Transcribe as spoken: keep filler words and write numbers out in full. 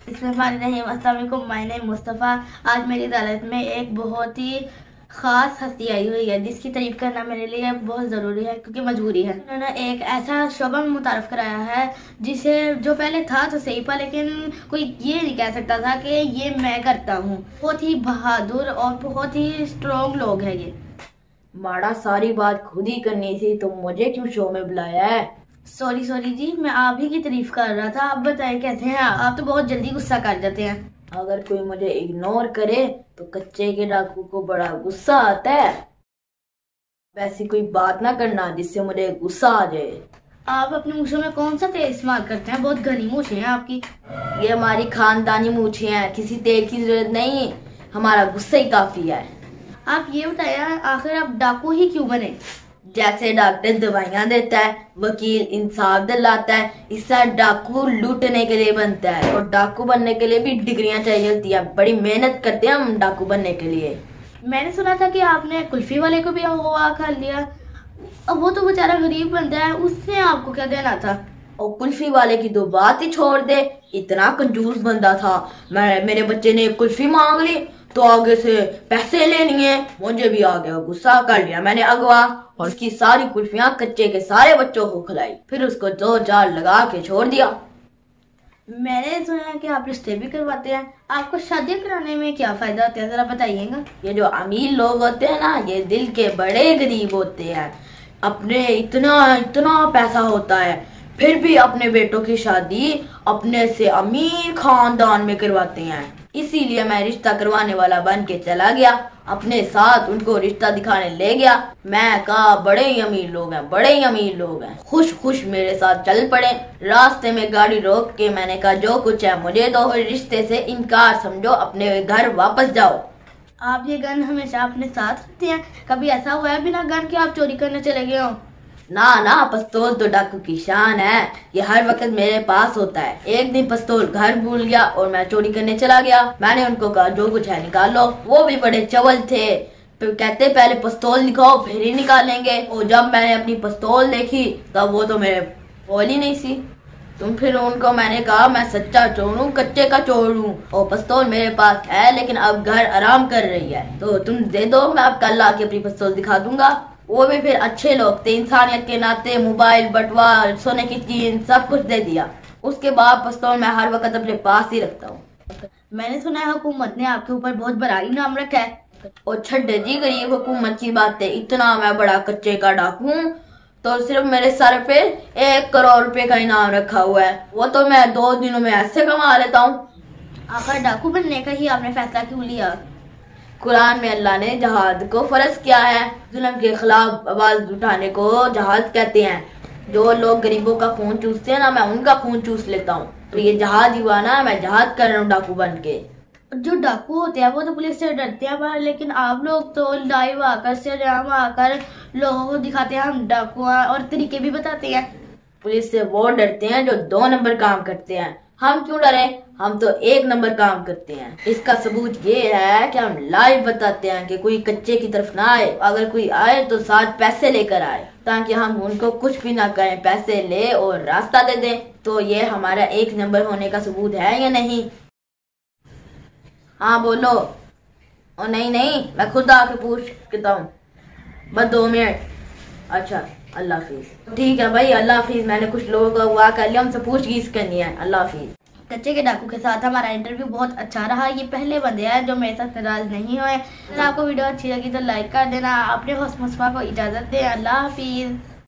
इसमें मायने मुस्तफ़ा। आज मेरी अदालत में एक बहुत ही ख़ास हस्ती आई हुई है जिसकी तारीफ करना मेरे लिए बहुत ज़रूरी है क्योंकि मजबूरी है। उन्होंने एक ऐसा शोबा मुतारफ़ कराया है जिसे जो पहले था तो सही पर लेकिन कोई ये नहीं कह सकता था कि ये मैं करता हूँ। बहुत ही बहादुर और बहुत ही स्ट्रॉन्ग लोग हैं ये। माड़ा सारी बात खुद ही करनी थी तो मुझे क्यों शो में बुलाया है? सॉरी सॉरी जी, मैं आप ही की तारीफ कर रहा था। आप बताएं कैसे हैं आप? आप तो बहुत जल्दी गुस्सा कर जाते हैं। अगर कोई मुझे इग्नोर करे तो कच्चे के डाकू को बड़ा गुस्सा आता है। वैसी कोई बात ना करना जिससे मुझे गुस्सा आ जाए। आप अपनी मूछों में कौन सा तेल इस्तेमाल करते हैं? बहुत घनी मूछें हैं आपकी। ये हमारी खानदानी मूछें हैं, किसी तेल की जरूरत नहीं, हमारा गुस्सा ही काफी है। आप ये बताइए आखिर आप डाकू ही क्यों बने? जैसे डॉक्टर दवाइयाँ देता है, वकील इंसाफ दिलाता है, इससे डाकू लूटने के लिए बनता है। और डाकू बनने के लिए भी डिग्रियां चाहिए होती है। बड़ी मेहनत करते हैं हम डाकू बनने के लिए। मैंने सुना था कि आपने कुल्फी वाले को भी अगवा कर लिया। अब वो तो बेचारा गरीब बंदा है, उससे आपको क्या देना था? और कुल्फी वाले की तो बात ही छोड़ दे, इतना कंजूस बंदा था। मैं मेरे बच्चे ने कुल्फी मांग ली तो आगे से पैसे लेनी है, मुझे भी आ गया गुस्सा, कर लिया मैंने अगवा और उसकी सारी कुल्फियां कच्चे के सारे बच्चों को खिलाई, फिर उसको दो चार लगा के छोड़ दिया। मैंने सुना कि आप रिश्ते भी करवाते हैं। आपको शादी कराने में क्या फायदा होता है, जरा बताइएगा। ये जो अमीर लोग होते हैं ना, ये दिल के बड़े गरीब होते हैं। अपने इतना इतना पैसा होता है फिर भी अपने बेटों की शादी अपने से अमीर खानदान में करवाते हैं। इसीलिए मैं रिश्ता करवाने वाला बन के चला गया, अपने साथ उनको रिश्ता दिखाने ले गया। मैं कहा बड़े ही अमीर लोग हैं, बड़े ही अमीर लोग हैं। खुश खुश मेरे साथ चल पड़े। रास्ते में गाड़ी रोक के मैंने कहा जो कुछ है मुझे दो, रिश्ते से इनकार समझो, अपने घर वापस जाओ। आप ये गन हमेशा अपने साथ रखते हैं? कभी ऐसा हुआ है बिना गन के आप चोरी करने चले गए हो? ना ना, पिस्तौल तो डाकू की शान है, ये हर वक्त मेरे पास होता है। एक दिन पिस्तौल घर भूल गया और मैं चोरी करने चला गया। मैंने उनको कहा जो कुछ है निकाल लो। वो भी बड़े चवल थे, कहते पहले पिस्तौल दिखाओ फिर ही निकालेंगे। और जब मैंने अपनी पिस्तौल देखी तब वो तो मेरे बोल ही नहीं सी। तुम फिर उनको मैंने कहा मैं सच्चा चोर हूँ, कच्चे का चोर हूँ, और पिस्तौल मेरे पास है लेकिन अब घर आराम कर रही है, तो तुम दे दो, मैं अब कल आके अपनी पिस्तौल दिखा दूंगा। वो भी फिर अच्छे लोग थे, इंसानियत के नाते मोबाइल, बटवा, सोने की चीज सब कुछ दे दिया। उसके बाद पिस्तौल मैं हर वक्त अपने पास ही रखता हूँ। मैंने सुना है हुकूमत ने आपके ऊपर बहुत बड़ा इनाम रखा है। और छड्डे जी गरीब हुकूमत की बात है, इतना मैं बड़ा कच्चे का डाकू हूँ तो सिर्फ मेरे सर पे एक करोड़ रुपए का इनाम रखा हुआ है। वो तो मैं दो दिनों में ऐसे कमा लेता हूँ। आखिर डाकू बनने का ही आपने फैसला क्यों लिया? कुरान में अल्लाह ने जहाद को फर्ज किया है। जुल्म के खिलाफ आवाज उठाने को जहाद कहते हैं। जो लोग गरीबों का खून चूसते हैं ना, मैं उनका खून चूस लेता हूँ। तो ये जहाद ही हुआ ना, मैं जहाद कर रहा हूँ डाकू बन के। जो डाकू होते हैं वो तो पुलिस से डरते हैं, लेकिन आप लोग तो लाइव आकर सरेआम आकर लोगों को दिखाते हैं हम डाकू हैं और तरीके भी बताते हैं। पुलिस से वो डरते हैं जो दो नंबर काम करते हैं, हम क्यों डरे? हम तो एक नंबर काम करते हैं। इसका सबूत ये है कि हम लाइव बताते हैं कि कोई कच्चे की तरफ ना आए, अगर कोई आए तो साथ पैसे लेकर आए ताकि हम उनको कुछ भी ना करें, पैसे ले और रास्ता दे दें। तो ये हमारा एक नंबर होने का सबूत है या नहीं? हाँ बोलो। और नहीं नहीं, मैं खुद आके पूछ लेता हूँ, बस दो मिनट। अच्छा अल्लाह हाफिज। ठीक है भाई, अल्लाह हाफिज। मैंने कुछ लोगों का हुआ कर लिया, हमसे पूछगीछ करनी है। अल्लाह हाफिज। कच्चे के डाकू के साथ हमारा इंटरव्यू बहुत अच्छा रहा। ये पहले बंदे हैं जो मेरे साथ नाराज नहीं हुए। अगर आपको वीडियो अच्छी लगी तो लाइक कर देना। अपने होस्ट मुस्तफा को इजाजत दें। अल्लाह हाफिज।